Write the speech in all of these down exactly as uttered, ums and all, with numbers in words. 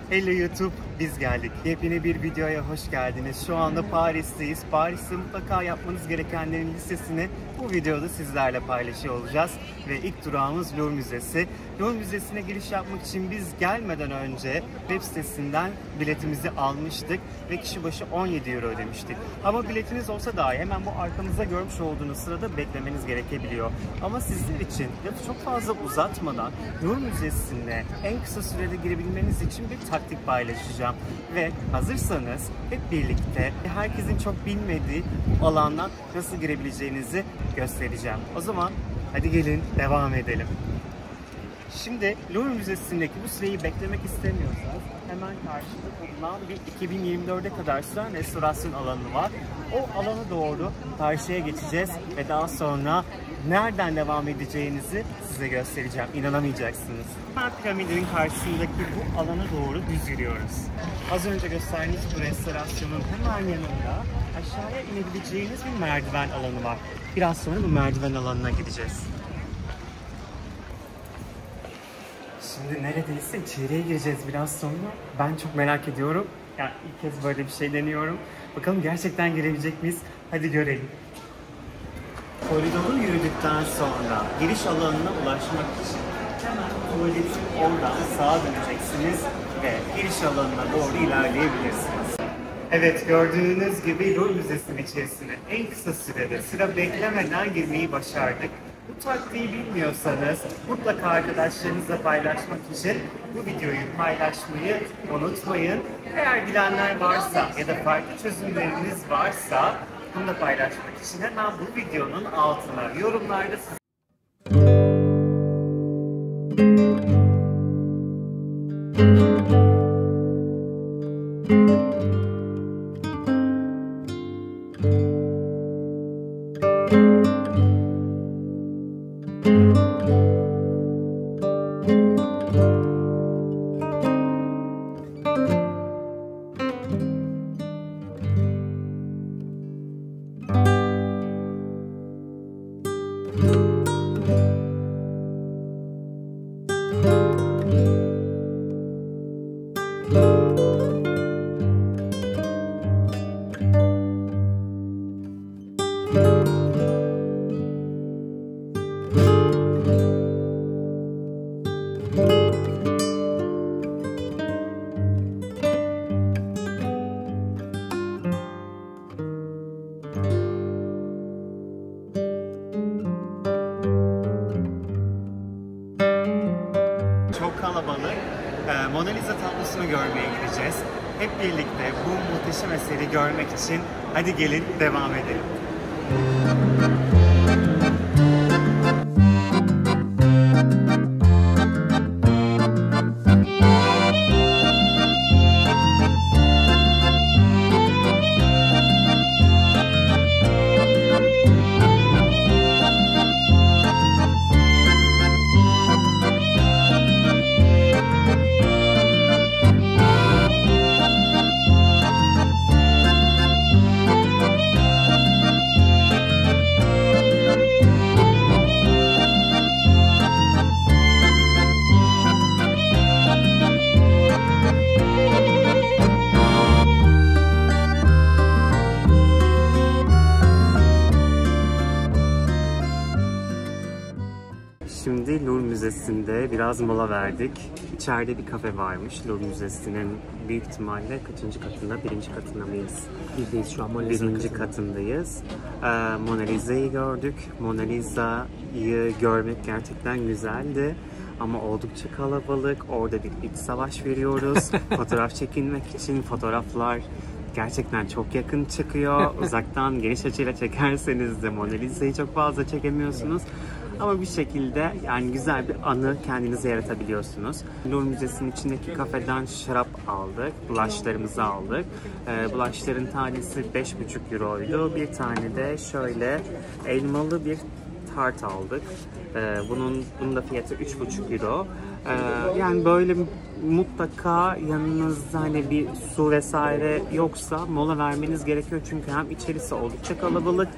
Hello YouTube, biz geldik. Yepyeni bir videoya hoş geldiniz. Şu anda Paris'teyiz. Paris'te mutlaka yapmanız gerekenlerin listesini bu videoda sizlerle paylaşıyor olacağız. Ve ilk durağımız Louvre Müzesi. Louvre Müzesi'ne giriş yapmak için biz gelmeden önce web sitesinden biletimizi almıştık ve kişi başı on yedi euro ödemiştik. Ama biletiniz olsa dahi hemen bu arkanızda görmüş olduğunuz sırada beklemeniz gerekebiliyor. Ama sizler için lafı çok fazla uzatmadan Louvre Müzesi'ne en kısa sürede girebilmeniz için bir taktik paylaşacağım. Ve hazırsanız hep birlikte herkesin çok bilmediği bu alandan nasıl girebileceğinizi göstereceğim. O zaman hadi gelin devam edelim. Şimdi Louvre Müzesi'ndeki bu süreyi beklemek istemiyorsanız hemen karşıda bulunan bir iki bin yirmi dörde kadar süren restorasyon alanı var. O alana doğru karşıya geçeceğiz ve daha sonra nereden devam edeceğinizi size göstereceğim. İnanamayacaksınız. Hemen piramidin karşısındaki bu alana doğru düz yürüyoruz. Az önce gösterdiğimiz bu restorasyonun hemen yanında aşağıya inebileceğiniz bir merdiven alanı var. Biraz sonra bu merdiven alanına gideceğiz. Şimdi neredeyse içeriye gireceğiz biraz sonra. Ben çok merak ediyorum. Yani ilk kez böyle bir şey deniyorum. Bakalım gerçekten girebilecek miyiz? Hadi görelim. Koridoru yürüdükten sonra giriş alanına ulaşmak için hemen tuvaletin oradan sağa döneceksiniz ve giriş alanına doğru ilerleyebilirsiniz. Evet, gördüğünüz gibi Louvre Müzesi'nin içerisine en kısa sürede sıra beklemeden girmeyi başardık. Bu taktiği bilmiyorsanız mutlaka arkadaşlarınızla paylaşmak için bu videoyu paylaşmayı unutmayın. Eğer bilenler varsa ya da farklı çözümleriniz varsa bunu da paylaşmak için hemen bu videonun altına yorumlarda siz kalabalık. Mona Lisa tablosunu görmeye gideceğiz. Hep birlikte bu muhteşem eseri görmek için hadi gelin devam edelim. Şimdi Louvre Müzesi'nde biraz mola verdik. İçeride bir kafe varmış. Louvre Müzesi'nin büyük ihtimalle kaçıncı katında? Birinci katında mıyız? Bizdeyiz şu an Mona Lisa Birinci katındayız. Ee, Mona Lisa'yı gördük. Mona Lisa'yı görmek gerçekten güzeldi. Ama oldukça kalabalık. Orada bir iç savaş veriyoruz. Fotoğraf çekinmek için fotoğraflar gerçekten çok yakın çıkıyor. Uzaktan geniş açıyla çekerseniz de Mona Lisa'yı çok fazla çekemiyorsunuz. Ama bir şekilde yani güzel bir anı kendinize yaratabiliyorsunuz. Louvre Müzesi'nin içindeki kafeden şarap aldık, blushlarımızı aldık. Ee, blushların tanesi beş buçuk euroydu. Bir tane de şöyle elmalı bir tart aldık. Ee, bunun, bunun da fiyatı üç buçuk euro. Ee, yani böyle mutlaka yanınızda hani bir su vesaire yoksa mola vermeniz gerekiyor çünkü hem içerisi oldukça kalabalık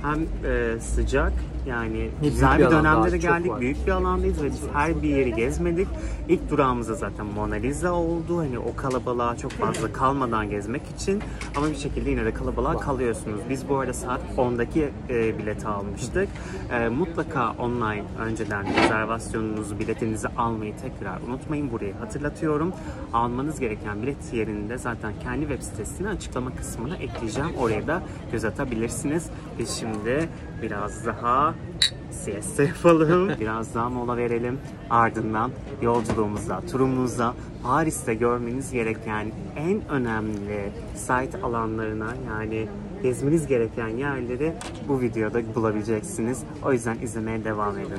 hem e, sıcak, yani Büyük güzel bir bir alan dönemde daha, de çok geldik. var. Büyük bir alandayız ve biz her bir yeri gezmedik. İlk durağımızda zaten Mona Lisa oldu. Hani o kalabalığa çok fazla kalmadan gezmek için, ama bir şekilde yine de kalabalığa kalıyorsunuz. Biz bu arada saat ondaki e, bileti almıştık. E, mutlaka online önceden rezervasyonunuzu, biletinizi almayı tekrar unutmayın. Burayı hatırlatıyorum. Almanız gereken bilet yerini de zaten kendi web sitesine açıklama kısmına ekleyeceğim. Oraya da göz atabilirsiniz. Biz şimdi biraz daha siesta yapalım. Biraz daha mola verelim. Ardından yolculuğumuzda, turumuzda Paris'te görmeniz gereken en önemli site alanlarına, yani gezmeniz gereken yerleri bu videoda bulabileceksiniz. O yüzden izlemeye devam edin.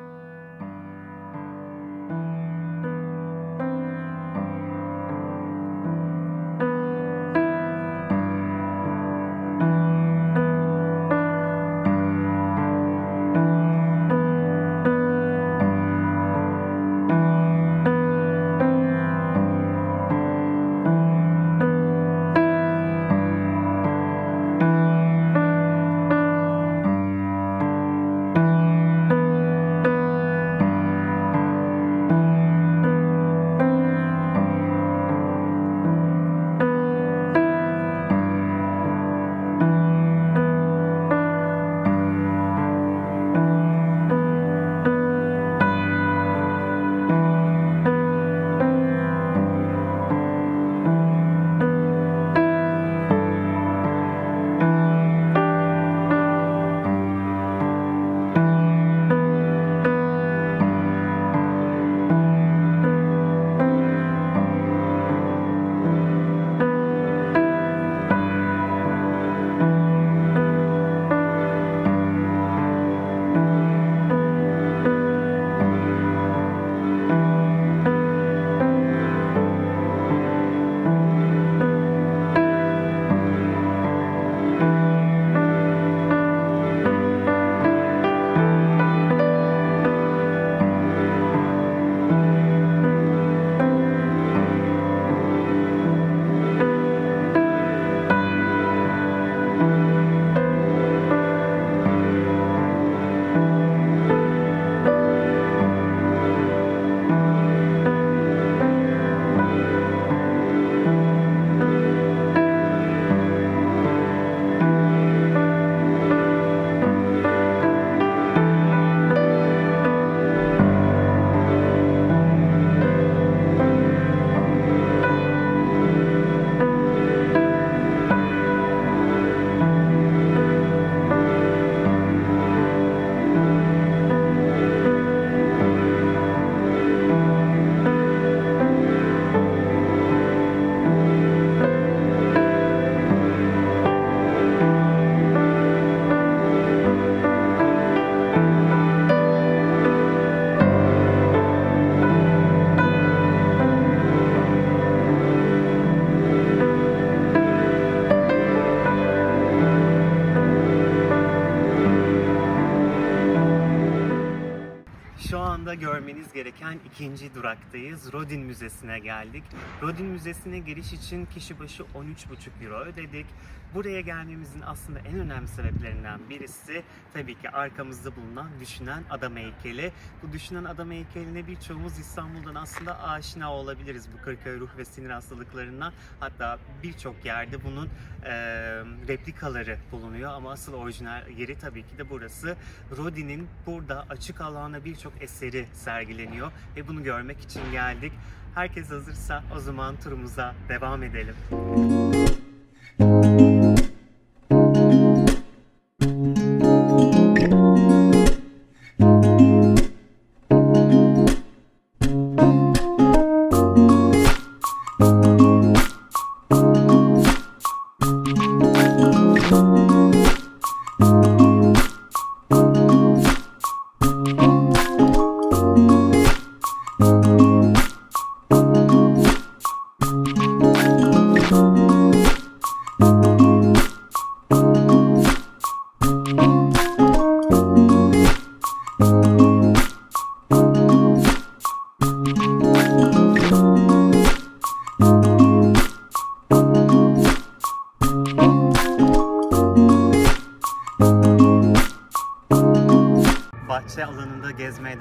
görmeniz gereken ikinci duraktayız. Rodin Müzesi'ne geldik. Rodin Müzesi'ne giriş için kişi başı on üç buçuk euro ödedik. Buraya gelmemizin aslında en önemli sebeplerinden birisi tabii ki arkamızda bulunan Düşünen Adam heykeli. Bu Düşünen Adam heykeline birçoğumuz İstanbul'dan aslında aşina olabiliriz bu Kırklareli ruh ve sinir hastalıklarından. Hatta birçok yerde bunun e, replikaları bulunuyor ama asıl orijinal yeri tabii ki de burası. Rodin'in burada açık alanda birçok eseri sergileniyor ve bunu görmek için geldik. Herkes hazırsa o zaman turumuza devam edelim.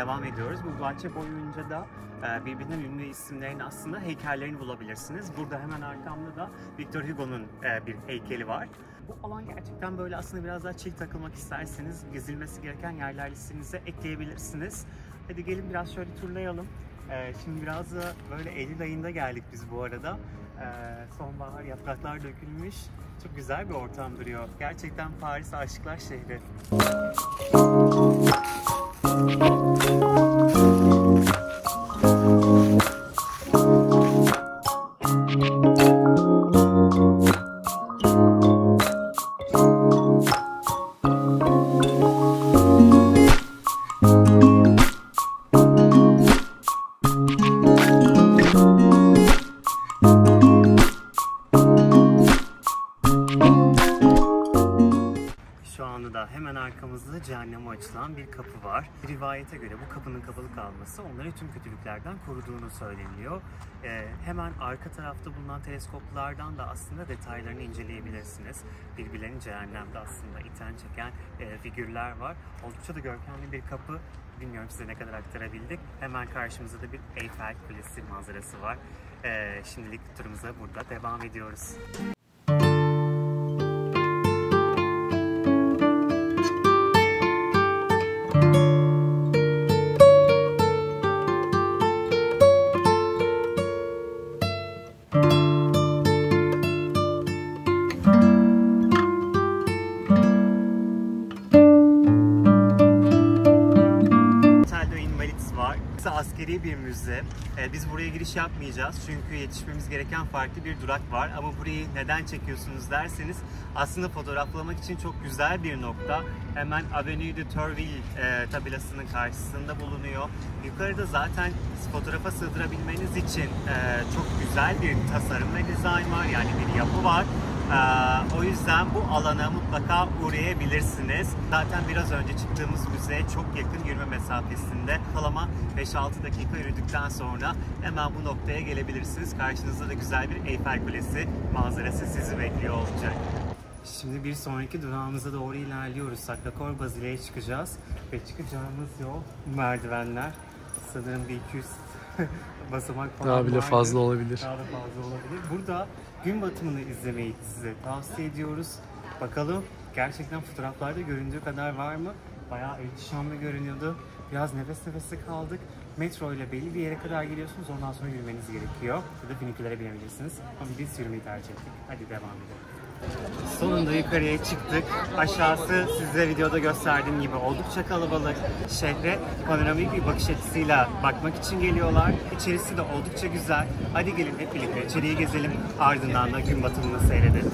devam ediyoruz. Bu bahçe boyunca da birbirinden ünlü isimlerin aslında heykellerini bulabilirsiniz. Burada hemen arkamda da Victor Hugo'nun bir heykeli var. Bu alan gerçekten böyle aslında biraz daha chill takılmak isterseniz gezilmesi gereken yerler listenize ekleyebilirsiniz. Hadi gelin biraz şöyle turlayalım. Şimdi biraz da böyle Eylül ayında geldik biz bu arada. Sonbahar, yapraklar dökülmüş. Çok güzel bir ortam duruyor. Gerçekten Paris aşıklar şehri. Hemen arkamızda cehenneme açılan bir kapı var. Rivayete göre bu kapının kapalı kalması onları tüm kötülüklerden koruduğunu söyleniyor. Ee, hemen arka tarafta bulunan teleskoplardan da aslında detaylarını inceleyebilirsiniz. Birbirlerini cehennemde aslında iten çeken e, figürler var. Oldukça da görkemli bir kapı. Bilmiyorum size ne kadar aktarabildik. Hemen karşımızda da bir Eyfel Kulesi manzarası var. Ee, şimdilik turumuza burada devam ediyoruz. Askeri bir müze. Ee, biz buraya giriş yapmayacağız çünkü yetişmemiz gereken farklı bir durak var. Ama burayı neden çekiyorsunuz derseniz aslında fotoğraflamak için çok güzel bir nokta. Hemen Avenue de Tourville e, tabelasının karşısında bulunuyor. Yukarıda zaten fotoğrafa sığdırabilmeniz için e, çok güzel bir tasarım ve dizayn var. Yani bir yapı var. Ee, o yüzden bu alana mutlaka uğrayabilirsiniz. Zaten biraz önce çıktığımız müzeye çok yakın yürüme mesafesinde. Ortalama beş altı dakika yürüdükten sonra hemen bu noktaya gelebilirsiniz. Karşınızda da güzel bir Eyfel Kulesi manzarası sizi bekliyor olacak. Şimdi bir sonraki durağımıza doğru ilerliyoruz. Sacré-Cœur Basile'ye çıkacağız. Ve çıkacağımız yol merdivenler. Sanırım bir iki yüz basamak falan daha bile vardır. fazla olabilir. Daha da fazla olabilir. Burada gün batımını izlemeyi size tavsiye ediyoruz. Bakalım gerçekten fotoğraflarda göründüğü kadar var mı? Bayağı ihtişamlı görünüyordu. Biraz nefes nefese kaldık. Metro ile belli bir yere kadar geliyorsunuz. Ondan sonra yürümeniz gerekiyor. Burada finikülere binebilirsiniz. Ama biz yürümeyi tercih ettik. Hadi devam edelim. Sonunda yukarıya çıktık. Aşağısı size videoda gösterdiğim gibi oldukça kalabalık. Şehre panoramik bir bakış açısıyla bakmak için geliyorlar. İçerisi de oldukça güzel. Hadi gelin hep birlikte içeriye gezelim. Ardından da gün batımını seyredelim.